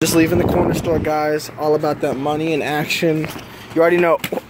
Just leaving the corner store, guys. All about that money and action. You already know.